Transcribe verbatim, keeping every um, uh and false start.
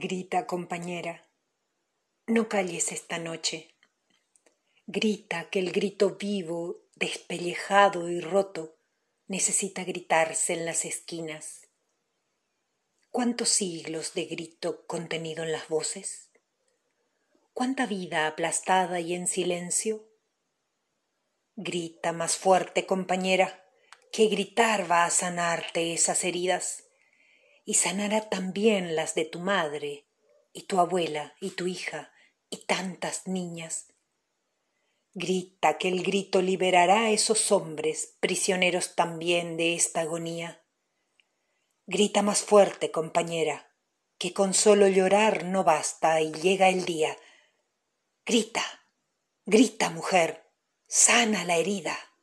Grita, compañera, no calles esta noche. Grita que el grito vivo, despellejado y roto, necesita gritarse en las esquinas. ¿Cuántos siglos de grito contenido en las voces? ¿Cuánta vida aplastada y en silencio? Grita más fuerte, compañera, que gritar va a sanarte esas heridas y sanará también las de tu madre y tu abuela y tu hija y tantas niñas. Grita que el grito liberará a esos hombres, prisioneros también de esta agonía. Grita más fuerte, compañera, que con solo llorar no basta y llega el día. Grita, grita, mujer, sana la herida.